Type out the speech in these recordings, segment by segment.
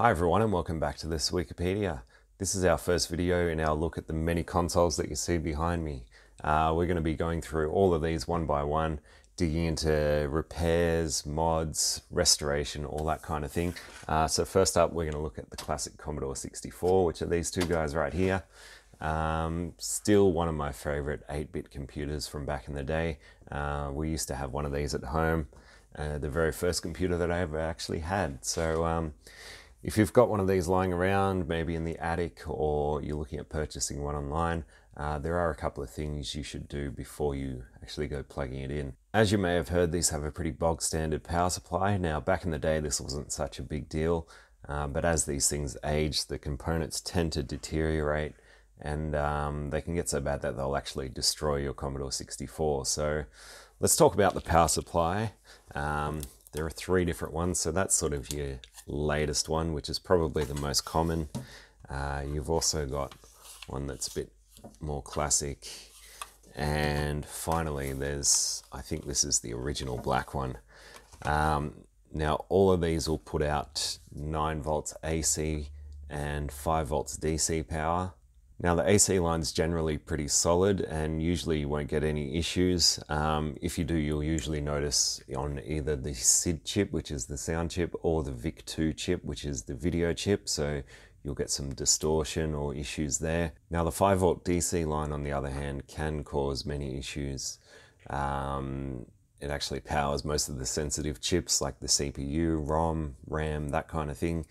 Hi everyone and welcome back to the Sawickipedia. This is our first video in our look at the many consoles that you see behind me. We're going to be going through all of these one by one, digging into repairs, mods, restoration, all that kind of thing. So first up we're going to look at the classic Commodore 64, which are these two guys right here. Still one of my favorite 8-bit computers from back in the day. We used to have one of these at home, the very first computer that I ever actually had. So if you've got one of these lying around, maybe in the attic, or you're looking at purchasing one online, there are a couple of things you should do before you actually go plugging it in. As you may have heard, these have a pretty bog standard power supply. Now, back in the day, this wasn't such a big deal, but as these things age, the components tend to deteriorate, and they can get so bad that they'll actually destroy your Commodore 64. So let's talk about the power supply. There are 3 different ones, so that's sort of your latest one, which is probably the most common. You've also got one that's a bit more classic, and finally there's, I think this is the original black one. Now all of these will put out 9 volts AC and 5 volts DC power. Now the AC line's generally pretty solid and usually you won't get any issues. If you do, you'll usually notice on either the SID chip, which is the sound chip, or the VIC2 chip, which is the video chip, so you'll get some distortion or issues there. Now the 5 volt DC line, on the other hand, can cause many issues. It actually powers most of the sensitive chips like the CPU, ROM, RAM, that kind of thing.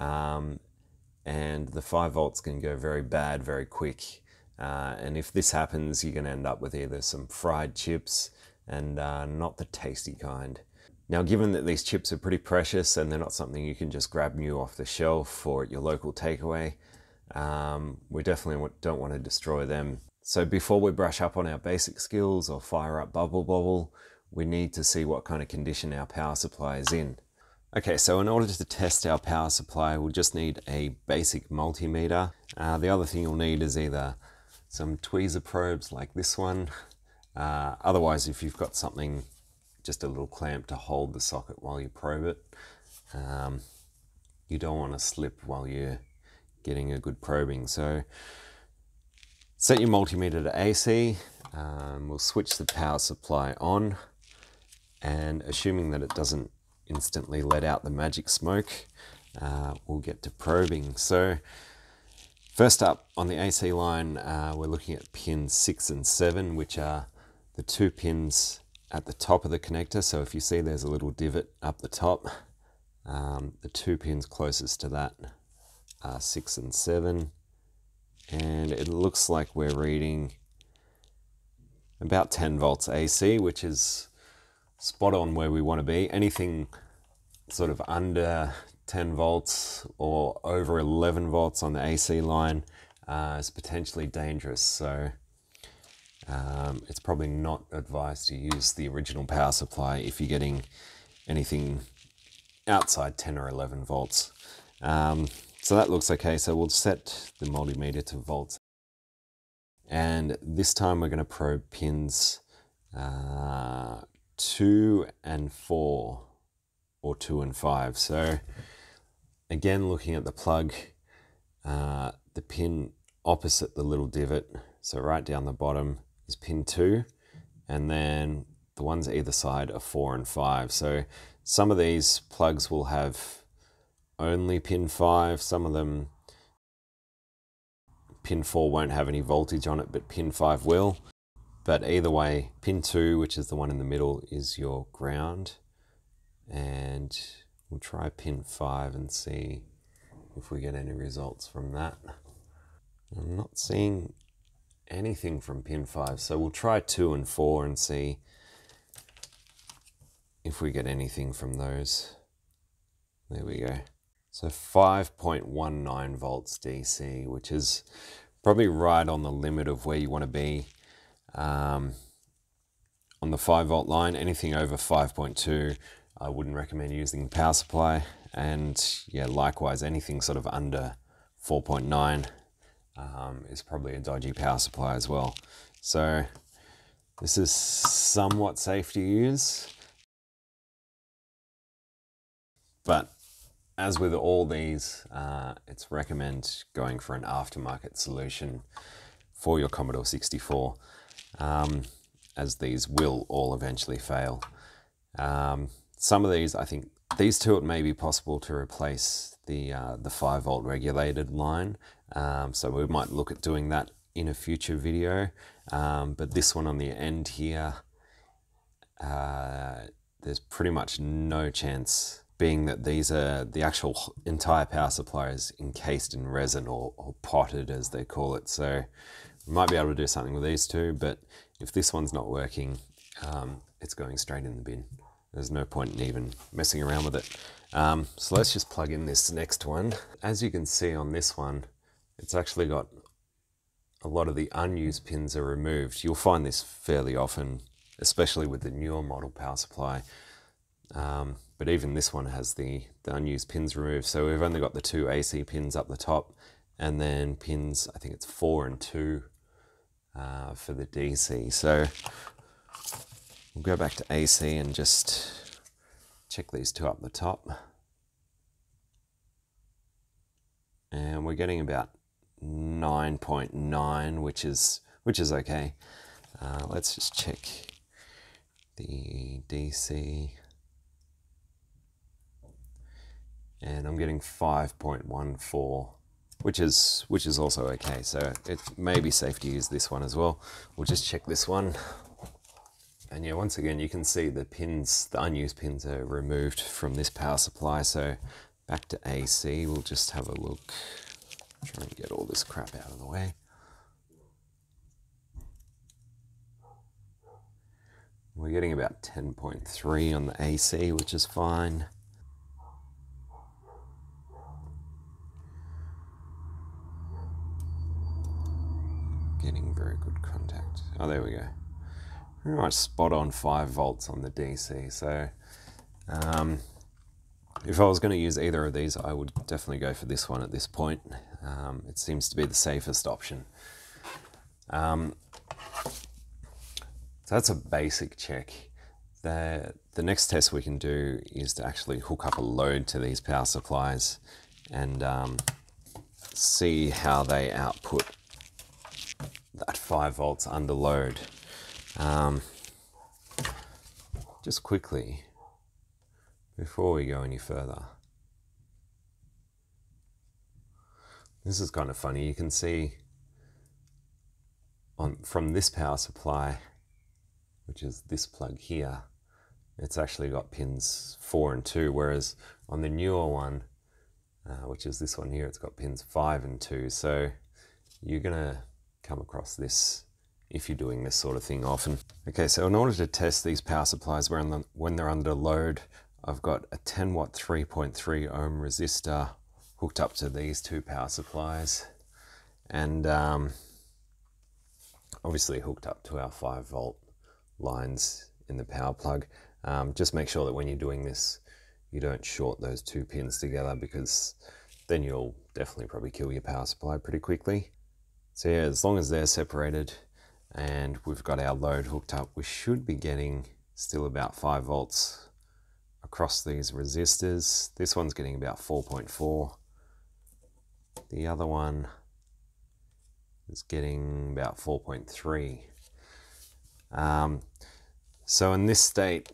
And the 5 volts can go very bad very quick. And if this happens, you're going to end up with either some fried chips and not the tasty kind. Now, given that these chips are pretty precious and they're not something you can just grab new off the shelf or at your local takeaway, we definitely don't want to destroy them. So before we brush up on our basic skills or fire up Bubble Bobble, we need to see what kind of condition our power supply is in. Okay, so in order to test our power supply, we'll just need a basic multimeter. The other thing you'll need is either some tweezer probes like this one. Otherwise, if you've got something, just a little clamp to hold the socket while you probe it. You don't want to slip while you're getting a good probing. So set your multimeter to AC. We'll switch the power supply on, and assuming that it doesn't instantly let out the magic smoke, we'll get to probing. So first up on the AC line, we're looking at pins 6 and 7, which are the 2 pins at the top of the connector. So if you see there's a little divot up the top, the 2 pins closest to that are 6 and 7, and it looks like we're reading about 10 volts AC, which is spot on where we want to be. Anything sort of under 10 volts or over 11 volts on the AC line is potentially dangerous. So it's probably not advised to use the original power supply if you're getting anything outside 10 or 11 volts. So that looks okay. So we'll set the multimeter to volts. And this time we're going to probe pins 2 and 4, or 2 and 5. So again, looking at the plug, the pin opposite the little divot, so right down the bottom, is pin 2, and then the ones either side are 4 and 5. So some of these plugs will have only pin 5, some of them pin 4 won't have any voltage on it, but pin 5 will. But either way, pin 2, which is the one in the middle, is your ground. And we'll try pin 5 and see if we get any results from that. I'm not seeing anything from pin 5, so we'll try 2 and 4 and see if we get anything from those. There we go. So 5.19 volts DC, which is probably right on the limit of where you want to be. On the 5 volt line, anything over 5.2, I wouldn't recommend using the power supply. And yeah, likewise, anything sort of under 4.9 is probably a dodgy power supply as well. So this is somewhat safe to use, but as with all these, it's recommend going for an aftermarket solution for your Commodore 64, as these will all eventually fail. Some of these, I think these two, it may be possible to replace the 5-volt regulated line, so we might look at doing that in a future video, but this one on the end here, there's pretty much no chance, being that these are the actual entire power supply is encased in resin, or potted as they call it, so we might be able to do something with these two, but if this one's not working, it's going straight in the bin. There's no point in even messing around with it. So let's just plug in this next one. As you can see on this one, it's actually got a lot of the unused pins are removed. You'll find this fairly often, especially with the newer model power supply. But even this one has the unused pins removed. So we've only got the 2 AC pins up the top, and then pins, I think it's 4 and 2 for the DC. So we'll go back to AC and just check these 2 up the top. And we're getting about 9.9, which is okay. Let's just check the DC. And I'm getting 5.14, which is also okay. So it may be safe to use this one as well. We'll just check this one. And yeah, once again, you can see the pins, the unused pins are removed from this power supply. So back to AC, we'll just have a look. Try and get all this crap out of the way. We're getting about 10.3 on the AC, which is fine. Getting very good contact. Oh, there we go. Pretty much spot on 5 volts on the DC. So if I was going to use either of these, I would definitely go for this one at this point. It seems to be the safest option. So that's a basic check. The next test we can do is to actually hook up a load to these power supplies and see how they output that 5 volts under load. Just quickly, before we go any further, this is kind of funny. You can see from this power supply, which is this plug here, it's actually got pins 4 and 2, whereas on the newer one, which is this one here, it's got pins 5 and 2. So you're gonna come across this if you're doing this sort of thing often. Okay, so in order to test these power supplies when they're under load, I've got a 10 watt 3.3 ohm resistor hooked up to these 2 power supplies, and obviously hooked up to our 5 volt lines in the power plug. Just make sure that when you're doing this, you don't short those 2 pins together, because then you'll definitely probably kill your power supply pretty quickly. So yeah, as long as they're separated and we've got our load hooked up, we should be getting still about 5 volts across these resistors. This one's getting about 4.4. The other one is getting about 4.3. So in this state,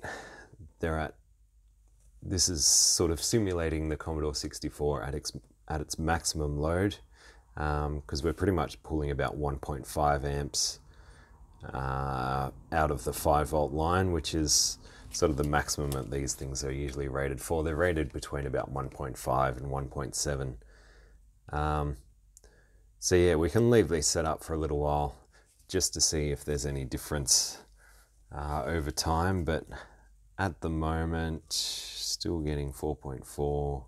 this is sort of simulating the Commodore 64 at its maximum load, because we're pretty much pulling about 1.5 amps out of the 5 volt line, which is sort of the maximum that these things are usually rated for. They're rated between about 1.5 and 1.7. So yeah, we can leave these set up for a little while just to see if there's any difference over time, but at the moment still getting 4.4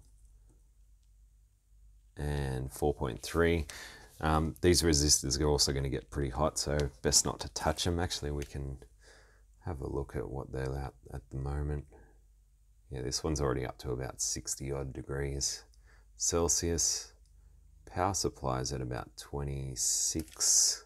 and 4.3. These resistors are also going to get pretty hot, so best not to touch them. Actually, we can have a look at what they're at the moment. Yeah, this one's already up to about 60 odd degrees Celsius. Power supply's at about 26.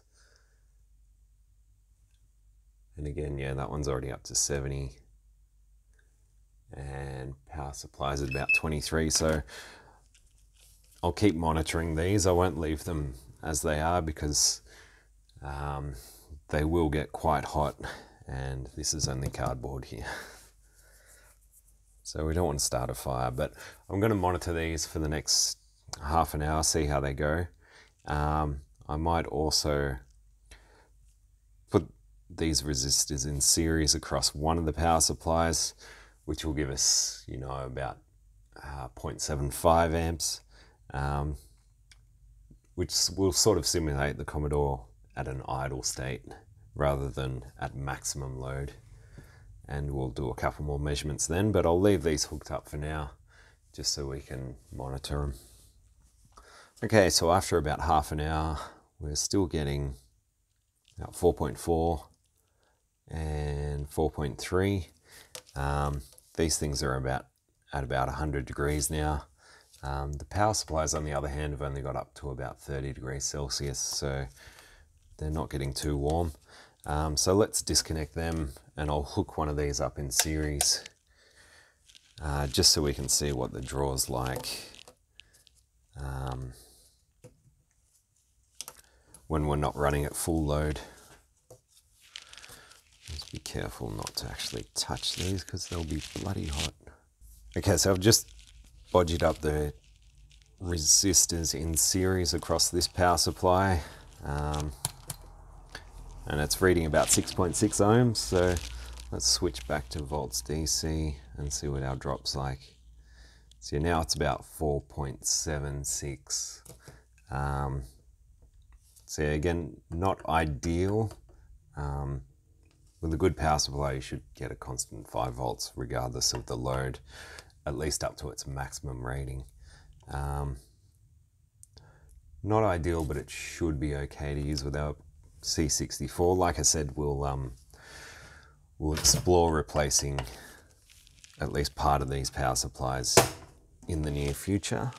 And again, yeah, that one's already up to 70. and power supply is at about 23. So I'll keep monitoring these. I won't leave them as they are because they will get quite hot, and this is only cardboard here. So we don't want to start a fire, but I'm going to monitor these for the next half an hour, see how they go. I might also put these resistors in series across one of the power supplies, which will give us, you know, about 0.75 amps, which will sort of simulate the Commodore at an idle state rather than at maximum load. And we'll do a couple more measurements then, but I'll leave these hooked up for now just so we can monitor them. Okay, so after about half an hour, we're still getting about 4.4 and 4.3. These things are at about 100 degrees now. The power supplies, on the other hand, have only got up to about 30 degrees Celsius, so they're not getting too warm. So let's disconnect them, and I'll hook one of these up in series just so we can see what the draw's like when we're not running at full load. Just be careful not to actually touch these because they'll be bloody hot. Okay, so I've just bodged up the resistors in series across this power supply. And it's reading about 6.6 ohms, so let's switch back to volts DC and see what our drop's like. So now it's about 4.76. So again, not ideal. With a good power supply, you should get a constant 5 volts regardless of the load, at least up to its maximum rating. Not ideal, but it should be okay to use with our C64. Like I said, we'll explore replacing at least part of these power supplies in the near future.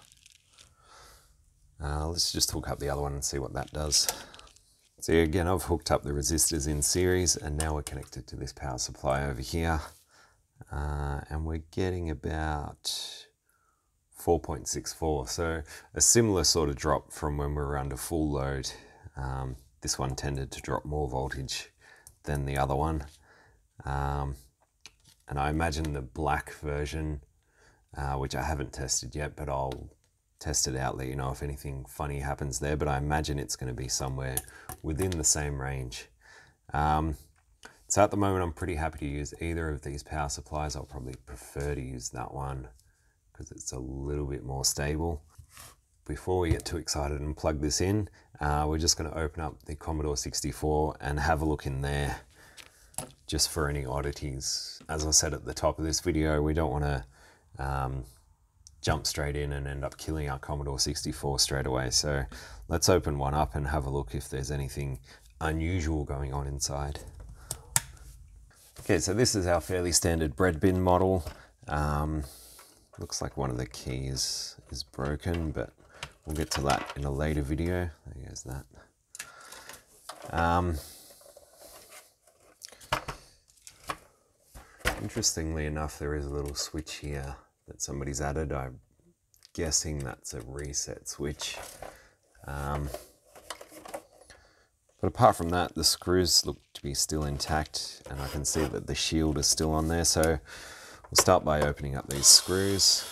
Let's just hook up the other one and see what that does. So again, I've hooked up the resistors in series, and now we're connected to this power supply over here, and we're getting about 4.64, so a similar sort of drop from when we were under full load. This one tended to drop more voltage than the other one. And I imagine the black version, which I haven't tested yet, but I'll test it out, let you know if anything funny happens there, but I imagine it's going to be somewhere within the same range. So at the moment, I'm pretty happy to use either of these power supplies. I'll probably prefer to use that one because it's a little bit more stable. Before we get too excited and plug this in, we're just going to open up the Commodore 64 and have a look in there just for any oddities. As I said at the top of this video, we don't want to jump straight in and end up killing our Commodore 64 straight away. So let's open one up and have a look if there's anything unusual going on inside. Okay, so this is our fairly standard breadbin model. Looks like one of the keys is broken, but we'll get to that in a later video. There goes that. Interestingly enough, there is a little switch here that somebody's added. I'm guessing that's a reset switch. But apart from that, the screws look to be still intact, and I can see that the shield is still on there. So we'll start by opening up these screws.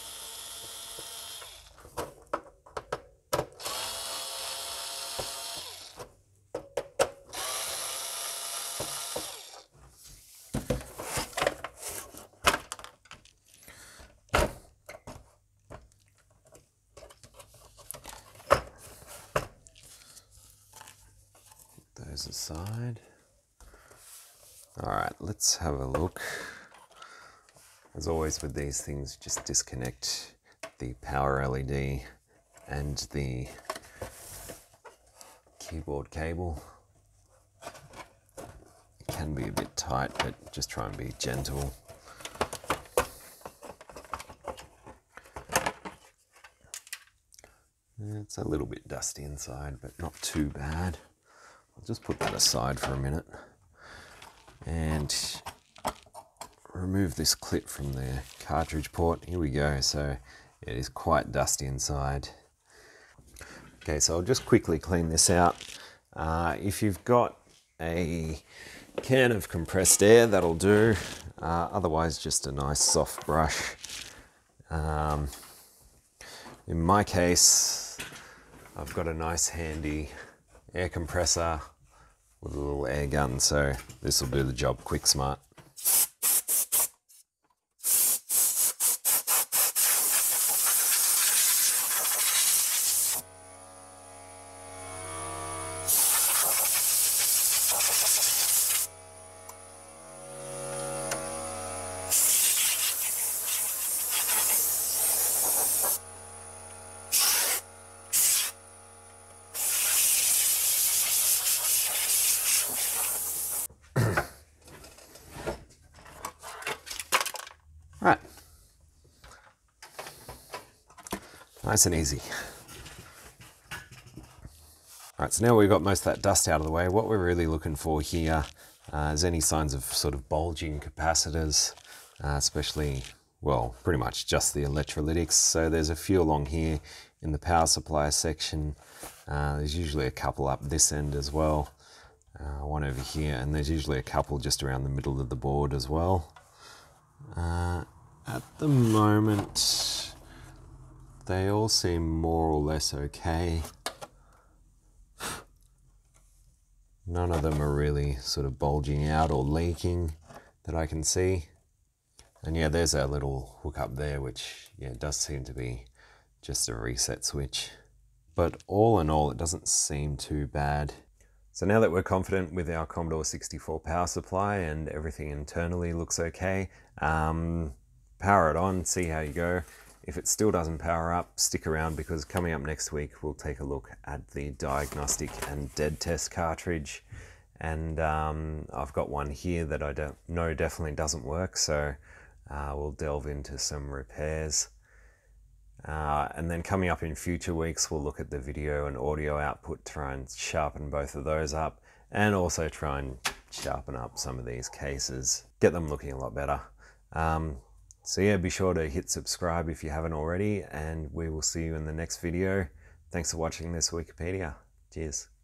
Those aside. All right, let's have a look. As always with these things, just disconnect the power LED and the keyboard cable. It can be a bit tight, but just try and be gentle. It's a little bit dusty inside, but not too bad. I'll just put that aside for a minute and remove this clip from the cartridge port. Here we go. So it is quite dusty inside. Okay, so I'll just quickly clean this out. If you've got a can of compressed air, that'll do. Otherwise, just a nice soft brush. In my case, I've got a nice handy air compressor with a little air gun, so this will do the job quick smart. Right, nice and easy. All right, so now we've got most of that dust out of the way. What we're really looking for here is any signs of sort of bulging capacitors, especially, well, pretty much just the electrolytics. So there's a few along here in the power supply section. There's usually a couple up this end as well, one over here, and there's usually a couple just around the middle of the board as well. At the moment, they all seem more or less okay. None of them are really sort of bulging out or leaking that I can see. And yeah, there's our little hook up there, which yeah, does seem to be just a reset switch. But all in all, it doesn't seem too bad. So now that we're confident with our Commodore 64 power supply and everything internally looks okay, power it on, see how you go. If it still doesn't power up, stick around, because coming up next week, we'll take a look at the diagnostic and dead test cartridge. And I've got one here that I know definitely doesn't work, so we'll delve into some repairs. And then coming up in future weeks, we'll look at the video and audio output, try and sharpen both of those up, and also try and sharpen up some of these cases, get them looking a lot better. So yeah, be sure to hit subscribe if you haven't already, and we will see you in the next video. Thanks for watching this Wikipedia. Cheers.